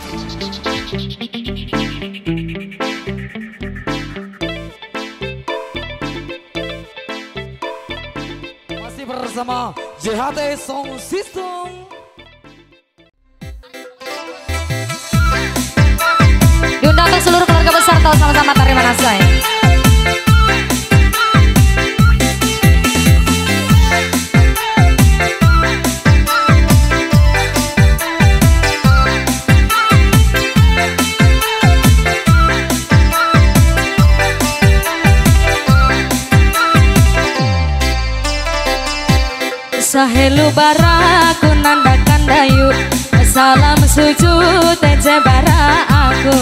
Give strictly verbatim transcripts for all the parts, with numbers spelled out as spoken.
Masih bersama J H T Sound System. Diundang untuk seluruh keluarga besar tahu sama-sama terima kasih. Sahelu baraku nandakan dayu, salam sujud teje bara aku.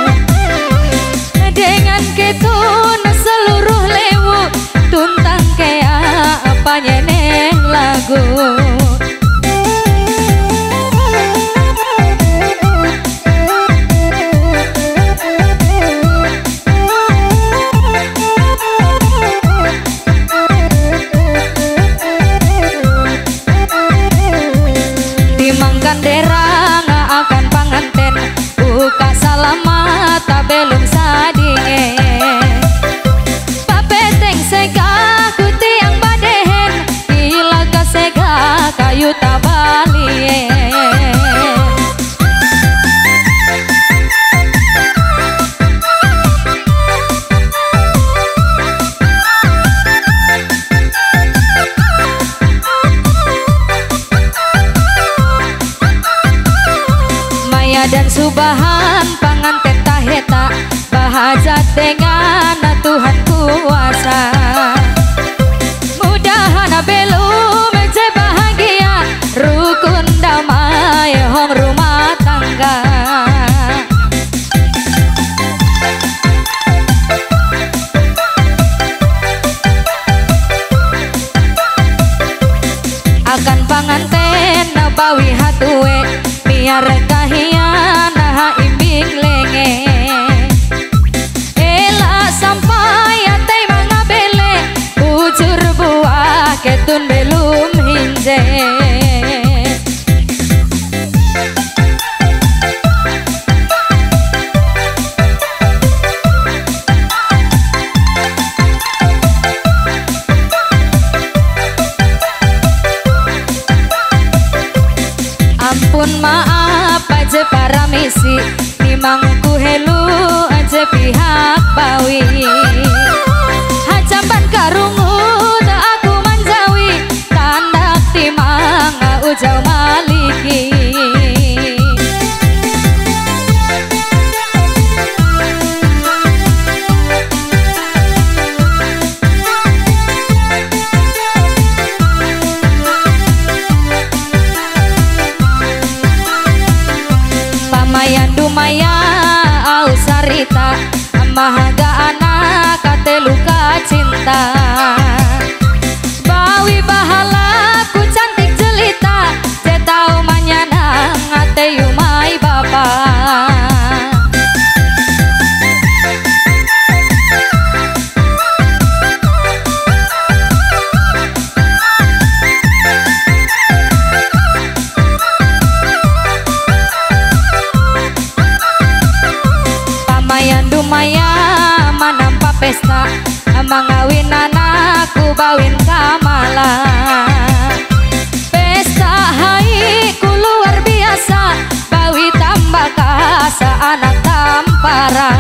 Dengan ketun seluruh lewu tuntang kea apa nyeneng lagu. Derang akan panganten buka salamat tak belum sadinge papeteng sega kuti yang badehen ilaga sega kayu tabalie. Dan subahan panganten taheta bahajat dengan Tuhan kuasa. Mudahan belum je bahagia rukun damai hong rumah tangga. Akan panganten bawi hatue biar kahian nah imbing lenge ela sampai atai mangabele bujur buah ketun belum hinje. Ampun maaf aja para misi nimangku helu aja pihak bawi hajamban karungu tak aku manjawi tandak timang ujau maliki. Pamayan dumaya au sarita mahaga anak kateluka cinta bawi bahala ku cantik jelita jetau manyana ngate yumai bapa. Dumaya manampa pesta mangawin anakku bawin kamala pesta hai ku luar biasa bawi tambah kasa anak tampara.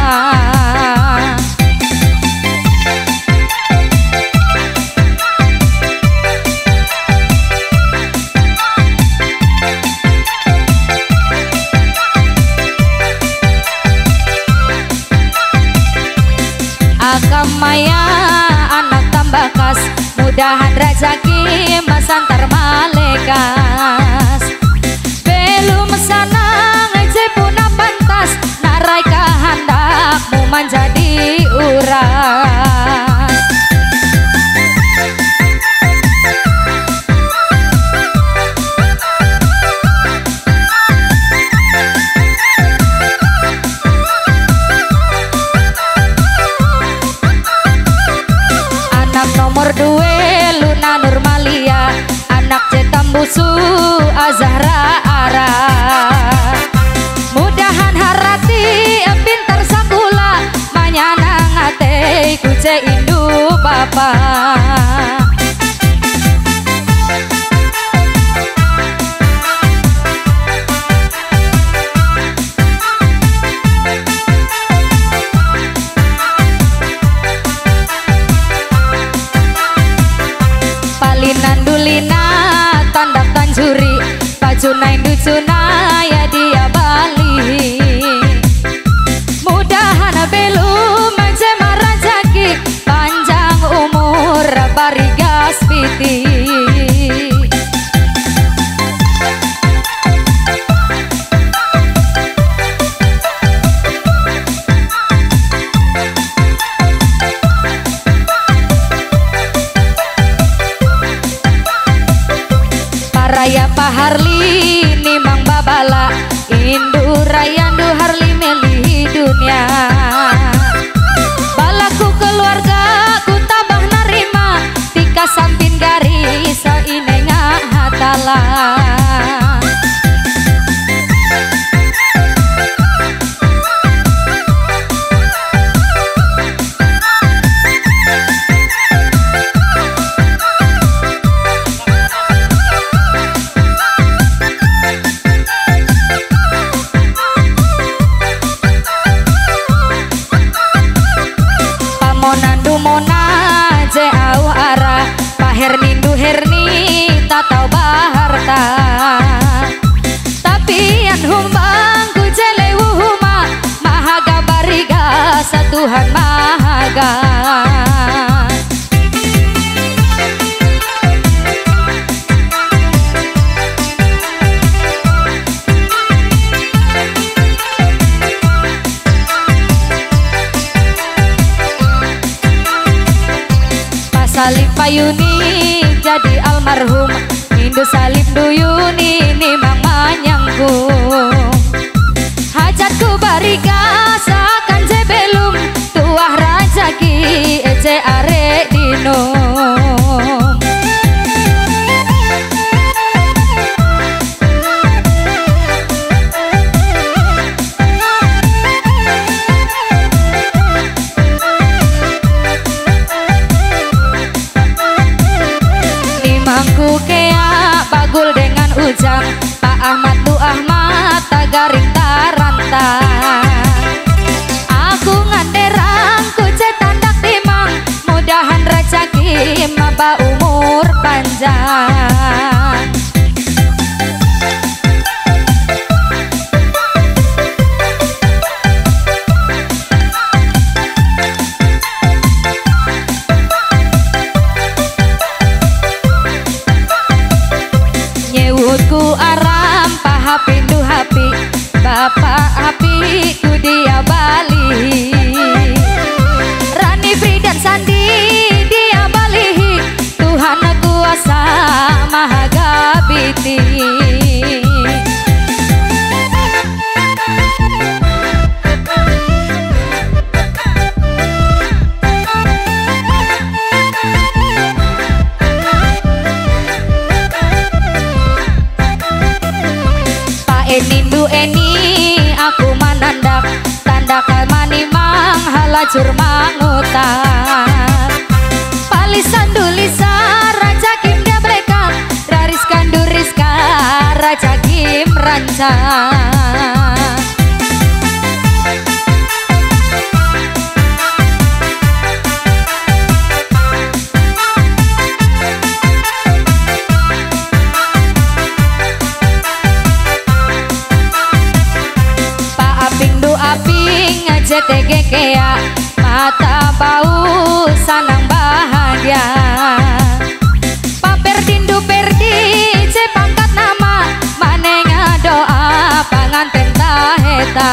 Akamaya anak tambakas mudahan rezeki masantar malekas belum sanang aja puna pantas narai kahandakmu menjadi uras. Nomor dua Luna Nurmalia anak cetambusu sunaya dia Bali. Mudahan belum menjema rezeki, panjang umur barigas piti. Raya Paharli nimang babala, Indu raya ndu harli meli dunia. Balaku keluarga ku tabah narima, tika sampin garis inenga hatala. Hernindu herni tak tahu baharta, tapi an humbang ku jelewu huma mahaga bariga satuhan mahaga. Salib payuni jadi almarhum, Indu salib duyuni nimang manyanggung. Hajatku bariga sakan je belum, tuah rajaki ece arek dinum. Mangku kea bagul dengan ujang, Pak Ahmad Tu Ahmad tagaring tarantang. Aku nganderang ku cetandak timang, mudahan rezeki maba umur panjang. Ku aram pahapi du hapi, bapak hapi ku dia Bali. Rani Fridan Sandi dia Bali, Tuhan kuasa mahaga biti. Nindu eni aku manandak, tandakal manimang halajur mangutan. Palisan dulisa Raja Kim dia bleka, Rariskan duriska Raja Kim rancang. J T G kea mata bau sanang bahagia. Paper dindu perdi C pangkat nama, manenga doa panganten taheta.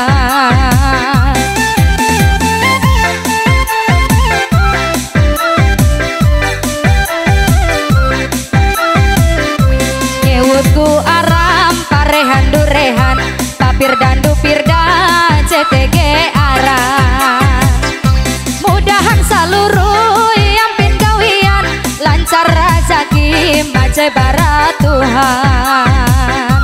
Nyewutku aram parehan durehan, papir dandu pirda C T G aran. Mudahan seluruh yang pin kawian, lancar rezeki mace barat Tuhan.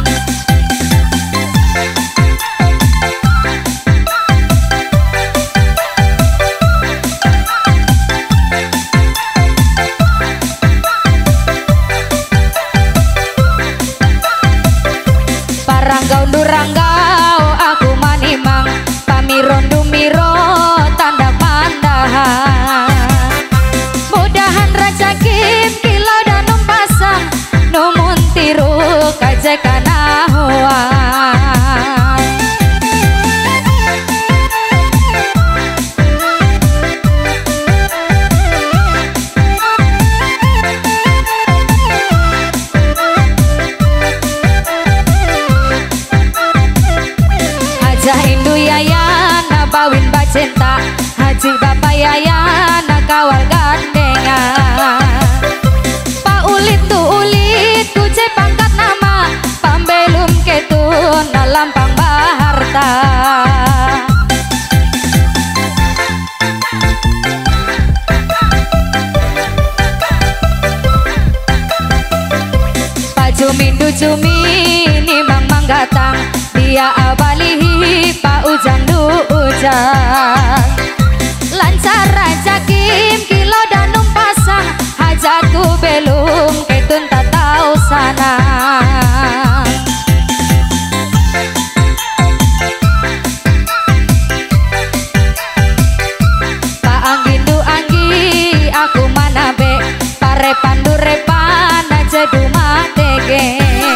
Paranggau duranggau aku manimang, pamiron dumiro tanda pandahan. Mudahan rezeki kilau dan numpasang, numun tiru kajekanahuan. cinta Haji Bapak Yayan kawal gandengan Pak Ulit tu ulit kuje pangkat nama Pambelum ketun lampang baharta Pak Jumindu Jumini Mang Manggatang dia abalihi Pak Ujang du Ujang lancar raja Kim kilo dan pasang hajatku belum ketun tak tahu sana Pak Angin du Anggi aku mana be pare pandu repan aja dumah tege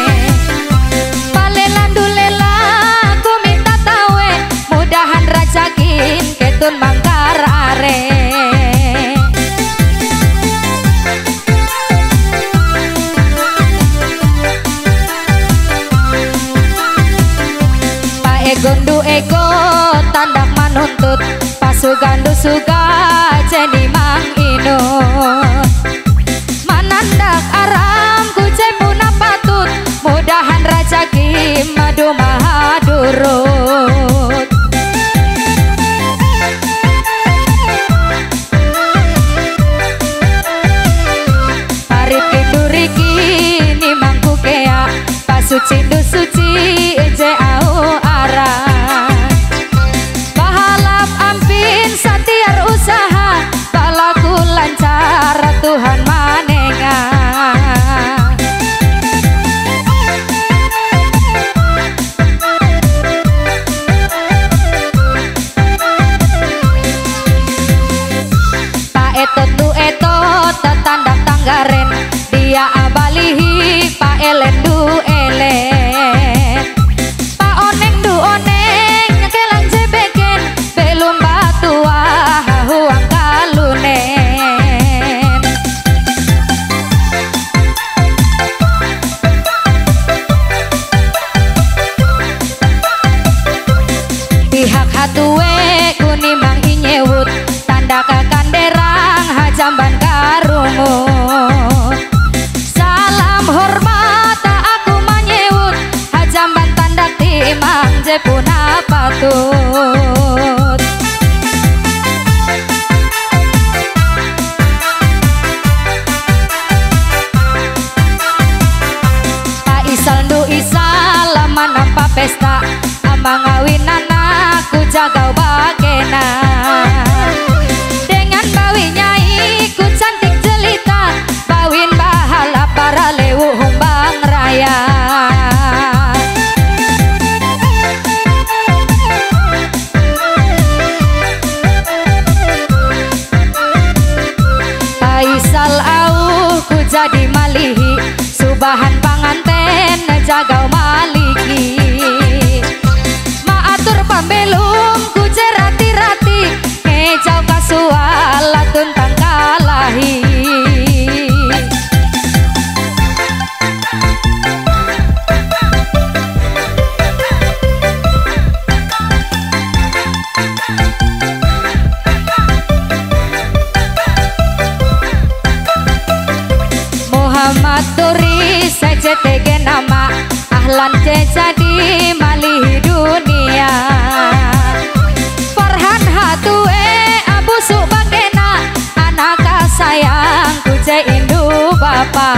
ketun mangkar are Pak Egondu Ego tandak manuntut pasugandu suga jeni mang inut manandak aram kuce puna patut mudahan rajaki madu mahadurut suci du suci je au arah bahalap ampin satiar usaha balaku lancar Tuhan manenga Pak etot tu etot tetandak tanggaren dia abalihi Pak Elendu Pak Oneng du oneng nyekelang jebeken belum batu huang kalunen pihak hatuwe kunimang inyewut tanda kakanderang hajamban karungut salam hormat jamban tanda timang je puna patut Pak Isal du Isal lama nampak pesta amang ngawin anakku jagau bagena dengan bawi nyai ku cantik jelita bawin bahala para lewu humbang raya Isal au ku jadi malihi subahan panganten jagau maliki maatur pambelum ku jerati-rati ngejau kasual latun tangkalahi Muhammad Turi saja tege nama ahlan jadi malih dunia Farhan hatue abu subagena anak sayang kuje indu bapa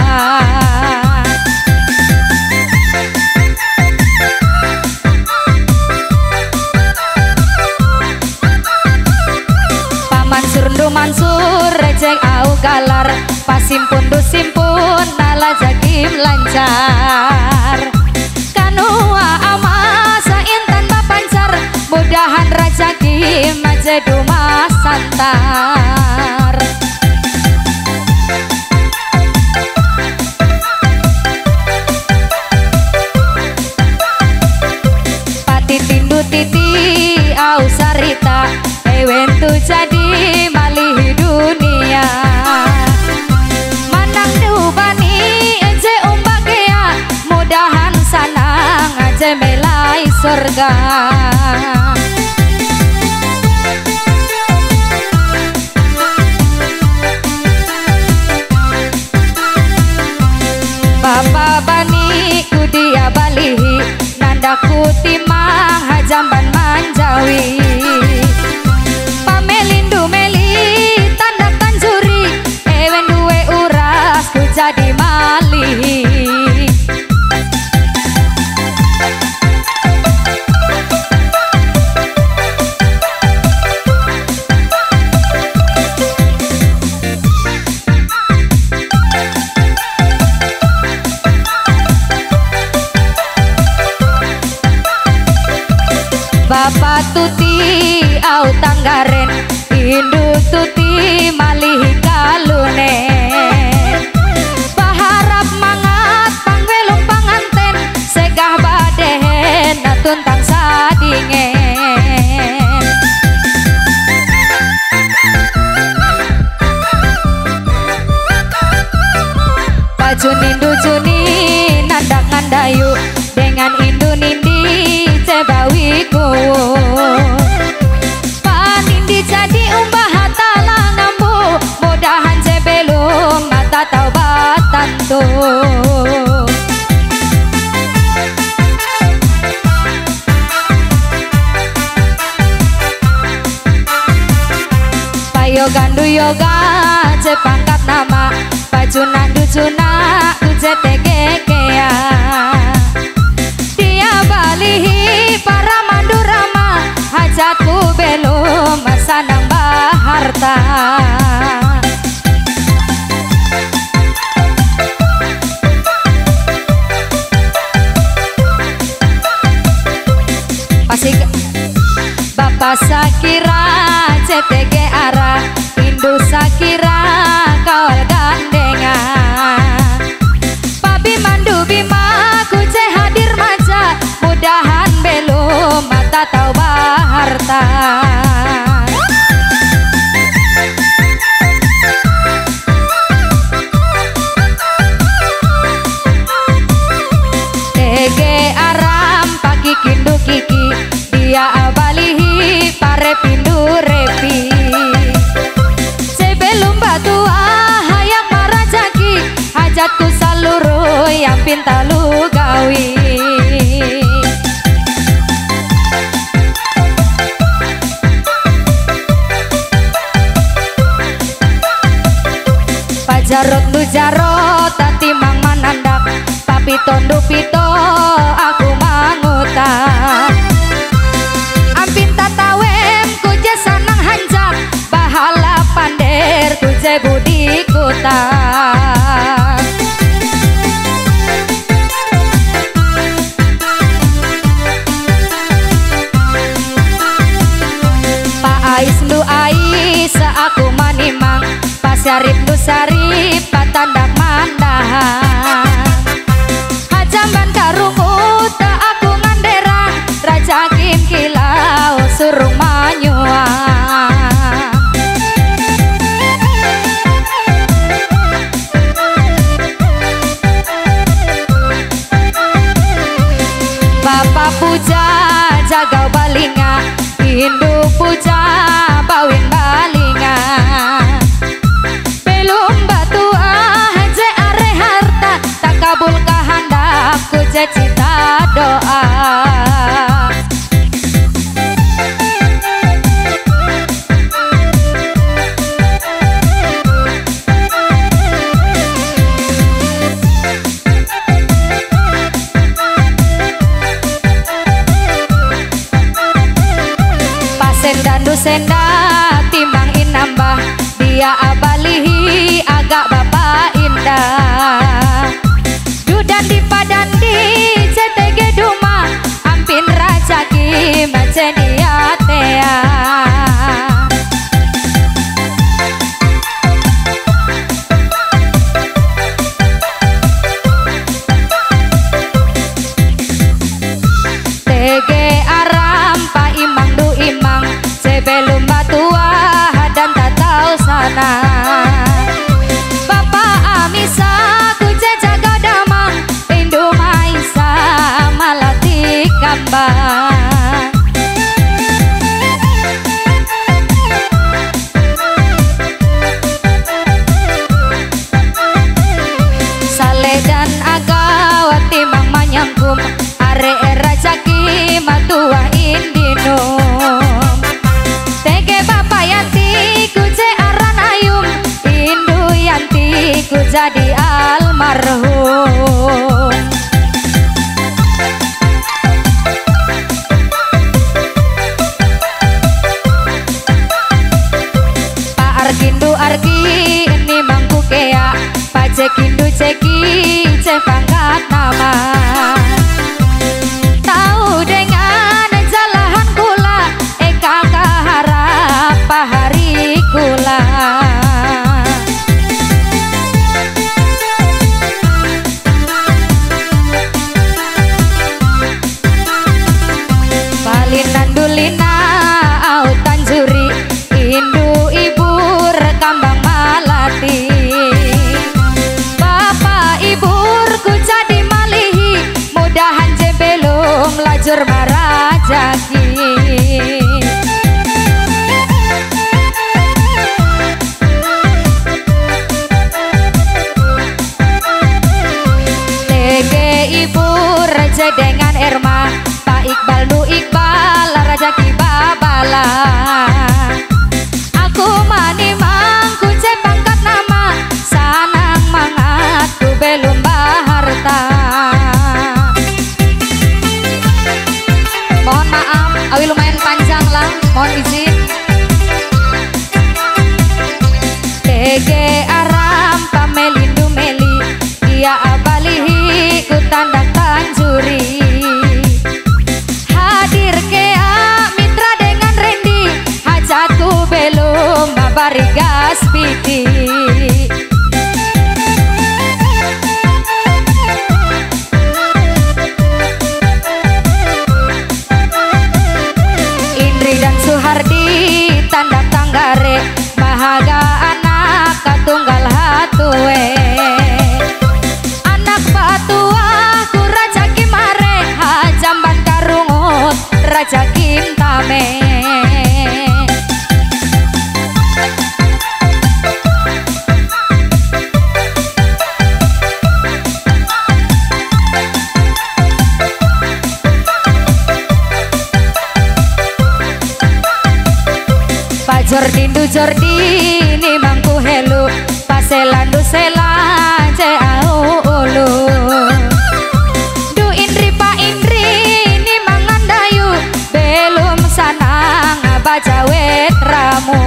Pak Mansur ndu Mansur rejeng au galar pasimpun du simpun nala jakim lancar kanua ama saintan bapancar mudahan rajaki majedu masantar pati tindu titi au sarita ewentu jadi malih dunia manang dubani eje umbagea mudahan sanang aja melai surga nandaku timang hajamban manjawi pamelindu meli tanda tanjuri ewen duwe uras ku jadi malih Bapak tuti au tanggaren induk tuti malih kalunen baharap mangat pangwelung panganten segah baden tuntang sadingen baju nindu juni nandak ngandayu dengan indu nindi cebawiku panindi jadi umbah hatala ngambu mudahan sebelum mata taubatan tuh payo gandu yoga cepangkat nama baju nandu cuna ucetegekea balihi para mandurama hajatku belum sanang baharta pasik bapak sakira C T G arah Indu sakira kawal gandengan pabi mandu bima kuce hadir maja mudahan belum mata tau baharta Tege aram pagi kindu kiki dia abalihi pare pindu repi sebelum batu hayang marajaki hajatku saluru yang pintalu gawi Jarot lu jarot tati mang manandak tapi tondo pito aku mangutak ampin tatawem kuje sanang hanjak bahala pander kuje budi kutak Pak Ais lu Ais aku manimang pasarip lu sarip patandak mandahan hajamban karungu tak aku nganderang raja kim kilau surung manyuang Bapak puja jagau balinga induk puja bawin balinga kabul kehendakku cita doa pasendandu senda timbang inambah dia abalihi agak bapak indah dan di padan di C T G Duma ampin raja ki macenia tea T G aram pa imang du imang sebelum batua dan tak tahu sana Bapak Amisa kuje jaga damang Indu Maisa malati kambang Sale dan agawati mang manyangkum are raja rajaki. Ibu Raja dengan Erma, Pak Iqbal Nu Iqbal, Rajaki Babala. Aku mani mangku pangkat nama, sanang mangatku belum baharta. Mohon maaf, awi lumayan panjang lah, mohon izin. T G Aram Pamelindu Meli, dia abalihi ku tanda tanjuri. Hadir kea mitra dengan Randy, hajatku belum mabari gas piti. Indri dan Suhardi tanda tanggare, Mahaga anak katunggal hatue. Raja Kintame. Pak Jordindu Jordini mangku helu, Paselandu Sela Ceau ulu. Belum sanang baca wetramu.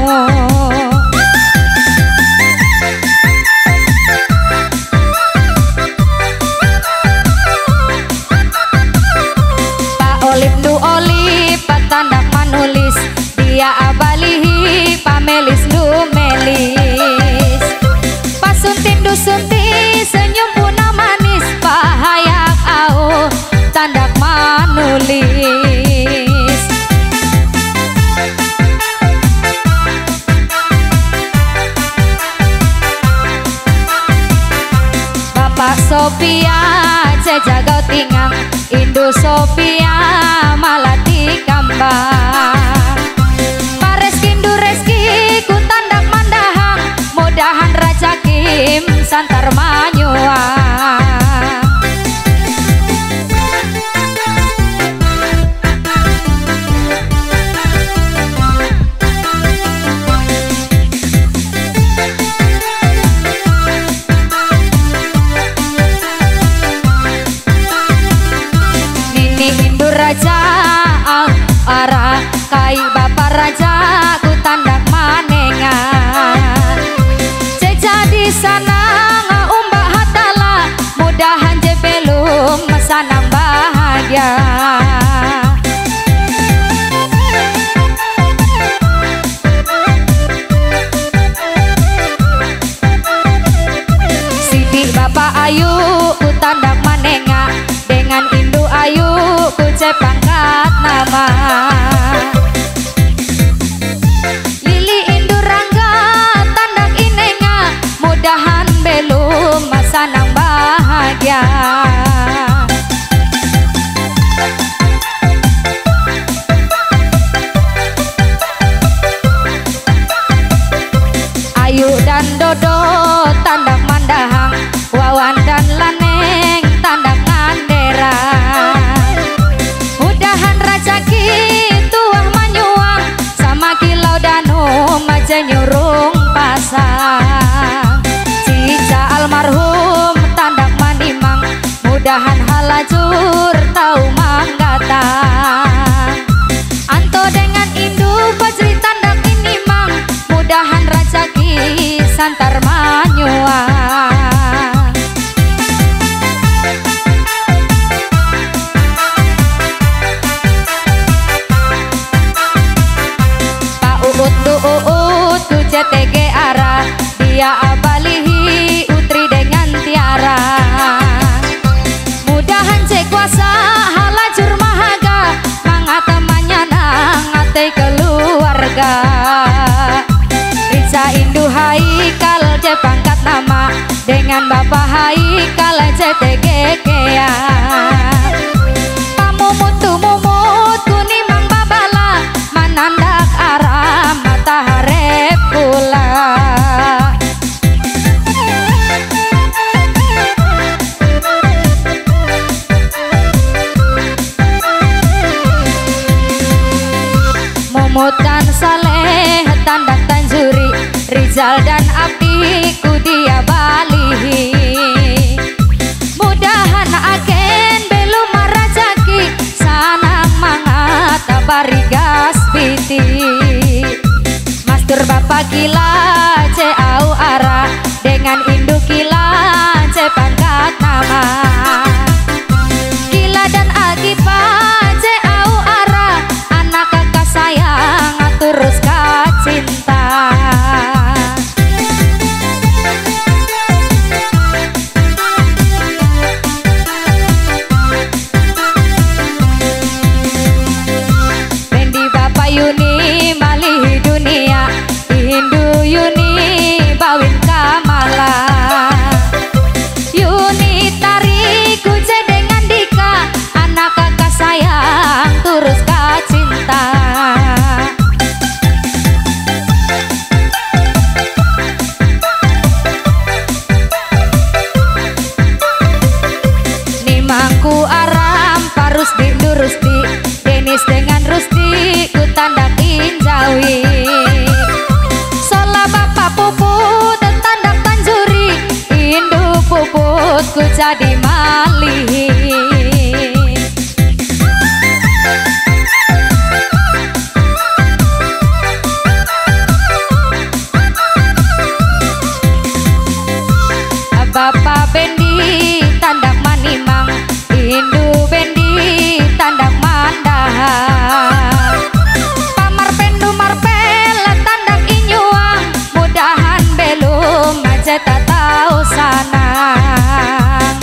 Pak Olip Nu Olip patandak manulis, dia abalihi Pamelis Nu Melis. Pak Suntin Du Sunti senyum puna manis, Pak Hayak au tandak manulis. Pak Sophia Jajagau Tingang, Indo Sophia Malati Kambang. Pak Reski Ndu Reski ku tandak mandahang, mudahan Raja Kim santar manyuang. Raja Ara kai Bapak Raja ku tandak manengan. Ceja di sana ngaumbak hatala, mudahan je belum sanang bahagia. Sidik Bapak Ayu ku tandak manenga, dengan Indu Ayu ku pangkat nama. Lili Indu Rangga tandak inenga, mudahan belum sanang bahagia. Ayu dan Dodo tandak mandahang, Wawan dan Laneng tandak ngandera. Mudahan Rajaki tuah manyuang, sama kilau danum aja nyurung pasang. Cica almarhum tandak manimang, mudahan halajur tau manggatang. Anto dengan Indu Fajri tandak inimang, mudahan Rajaki santar manyuang. Uut tu uut tu J T G Ara, dia abalihi Utri dengan Tiara. Mudahan cek kuasa halajur mahaga, mangatemannya nang ngate keluarga. Riza Indu Haikal je pangkat nama, dengan Bapak Haikal J T G Kea. Pamumut tu mumut Mutan Saleh Tandak Tanjuri Rizal dan Abdi Kudia Bali mudahan agen belum marajaki sanang mangat barigas piti Mastur Bapak Gila ce au ara dengan induk Gila ce pangkat nama Gila dan Agipa ce au ara anak kakak sayang terus cinta Bendi Bapak Yuni malih dunia Hindu Yuni bawin Kamala Yuni tarik kuje dengan Dika anak kakak sayang terus cinta Nimangku Aram Parus di Rusdi Denis dengan Rusdi ku tandakin Jawi Sola Bapak Puput tandak Tanjuri Induk Puput ku jadi malih Bapak Bendi tandak Manimang Indu Bendi tandak Mandahar Pamar Pendu Marpel tandak Inyuang mudahan belum aja tak tahu sanang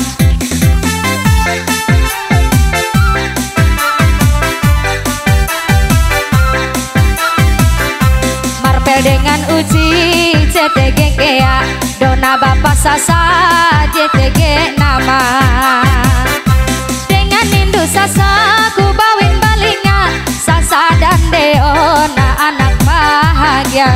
Marpel dengan Uji C T G Kea Dona Bapak Sasa J T G nama dengan Indu Sasa ku bawin Balinga Sasa dan Deona anak bahagia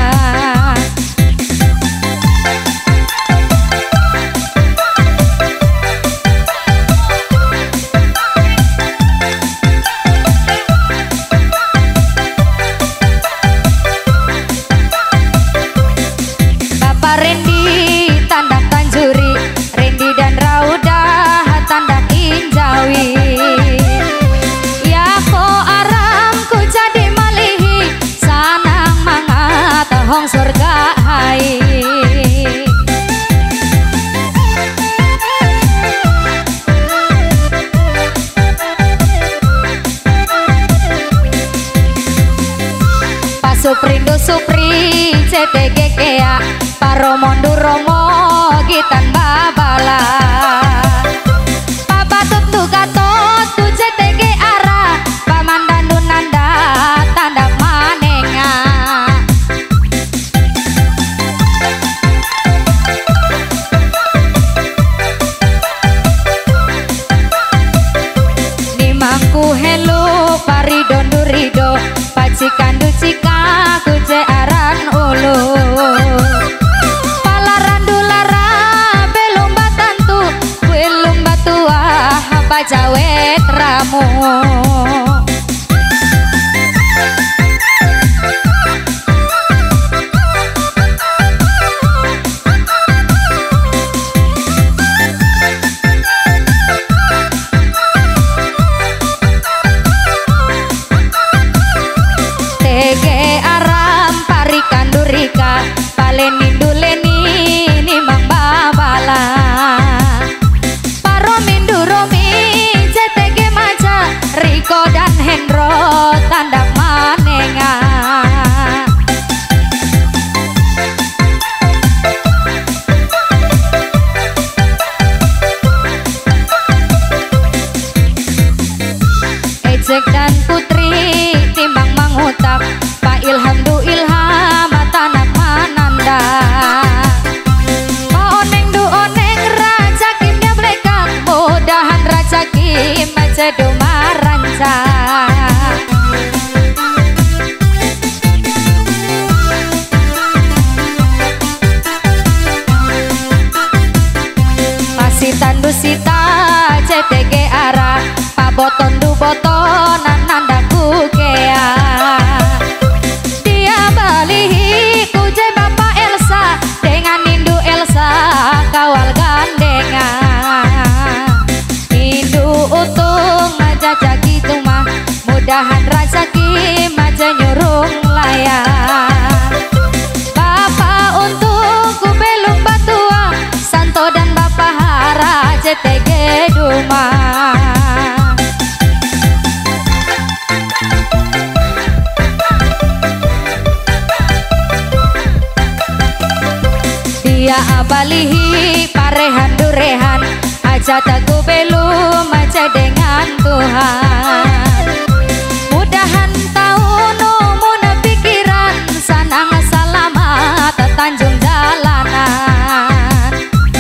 Bapak Rendi tandak Tanjuri Rendi dan Rauda tandak Injawi ya ko Aram ku jadi malihi sanang mangat hong surga hai Pak Suprindo Supri C T G Kea Paromondu Romo Gitan Babala Pak Batut tu Gatot tu C T G Ara Pamandandu Nanda tandak Manenga Nimangku Helu Parido Durido Pacikan Ducika Kuje Aran Ulu Palaran Dulara Belum Batantu Belum Batua Pajawet Ramu T G Aram Parikan Durika Paleni Duleni Nimang Babala Paromindu Romi C T G Maja Riko dan Hendro tandak Manenga Ejek dan Putri timbang mangutak Pak Ilham Du Ilham tanak Mananda Pak Oneng Du Oneng Raja Kim dia blekang mudahan Raja Kim cedu maranca Pasitan Dusita C T G Ara Pak Boton Du Boton Nanda Kukea mudahan rezeki maja nyurung layak. Bapak untukku belum batua, Santo dan Bapak Hara J T G Duma. Dia abalihi parehan durehan, aja taku belum aja dengan Tuhan. Mudahan tahun umuna pikiran, sanang selamat Tanjung jalanan.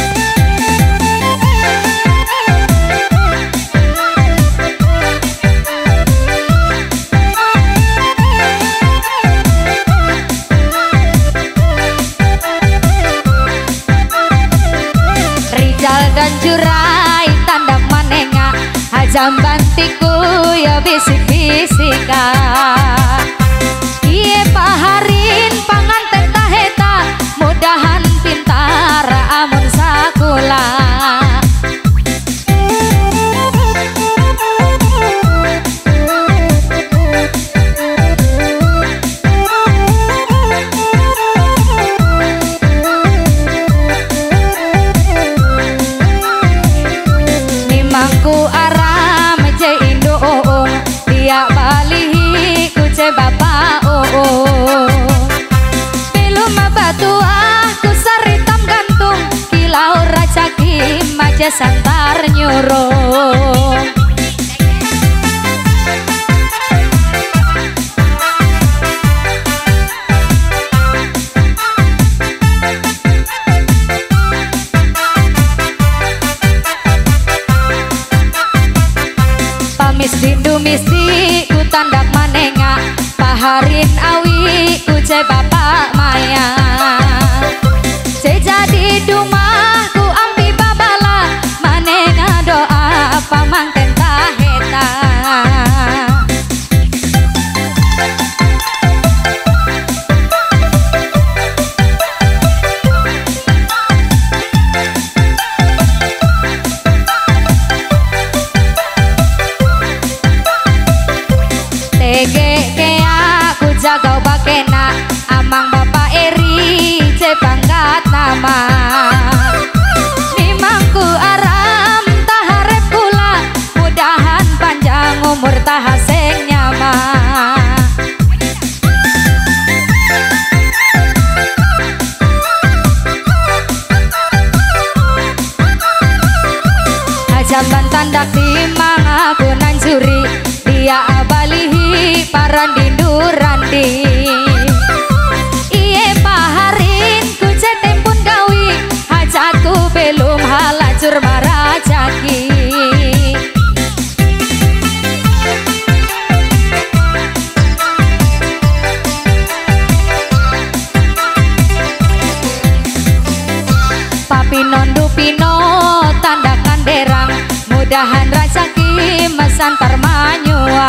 Rijal dan Jurai tandang manenga, hajam bantiku ya bisik-bisika. Iye paharin panganten taheta, mudahan pintar amun sakula. Nimangku aram je indo oong, dia balihi kuce bapak oong. Belum batu aku saritam gantung, kilau raja kim aja santar nyurung. Misdi du misdi ku tandak manenga, paharin awi ku ce bapak maya. Ce jadi dumah ku ambi babala, manenga doa pamangten taheta. Tege aku jaga bakena, amang bapak Eri ce pangkat nama. Nimangku aram taharep kula, mudahan panjang umur tahaseng nyama. Hajaban tandak timang aku nansuri, dia abalihi paran dindurandi. Iye paharin ku tempun gawi, hajatku belum halacur marajaki. Papi nondu pino tandakan derang, mudahan rezeki masan parmanyua.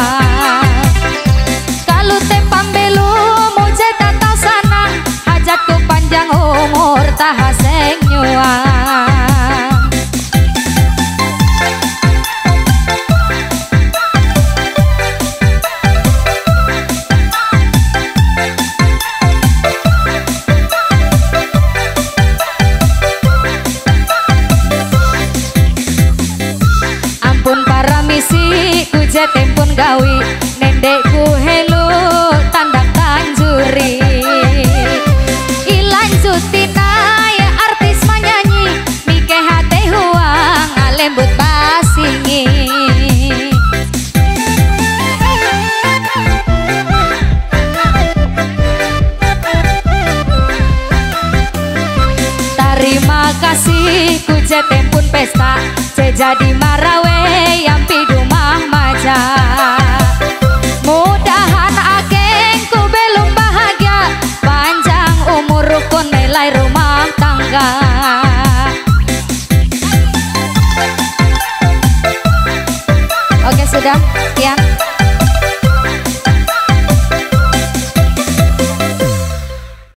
Kalau tempam belum muje tata sanang, hajatku panjang umur tahaseng nyuang. Ampun para misi ku je tempun gawi, nendekku helu tandak tanjuri. Ilanjutina ya artis menyanyi, mike hate huang alembut basingi. Terima kasih ku je tempun pesta, je jadi marawe yang pidumah maja. Mudahan akengku belum bahagia, panjang umur rukun nilai rumah tangga. Oke sudah.